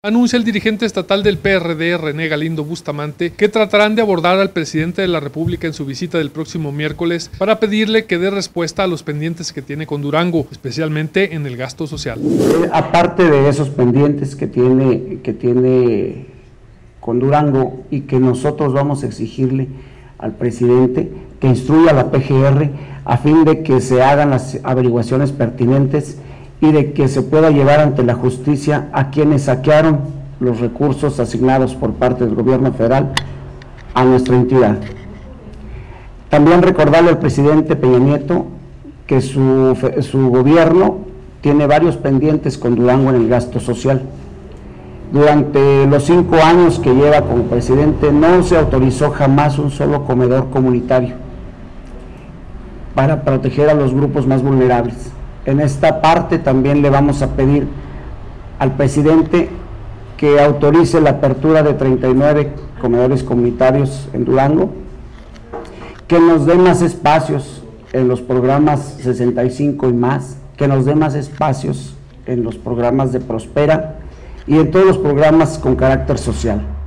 Anuncia el dirigente estatal del PRD, René Galindo Bustamante, que tratarán de abordar al presidente de la República en su visita del próximo miércoles para pedirle que dé respuesta a los pendientes que tiene con Durango, especialmente en el gasto social. Aparte de esos pendientes que tiene con Durango y que nosotros vamos a exigirle al presidente que instruya a la PGR a fin de que se hagan las averiguaciones pertinentes y de que se pueda llevar ante la justicia a quienes saquearon los recursos asignados por parte del gobierno federal a nuestra entidad. También recordarle al presidente Peña Nieto que su gobierno tiene varios pendientes con Durango en el gasto social. Durante los 5 años que lleva como presidente no se autorizó jamás un solo comedor comunitario para proteger a los grupos más vulnerables. En esta parte también le vamos a pedir al presidente que autorice la apertura de 39 comedores comunitarios en Durango, que nos dé más espacios en los programas 65 y más, que nos dé más espacios en los programas de Prospera y en todos los programas con carácter social.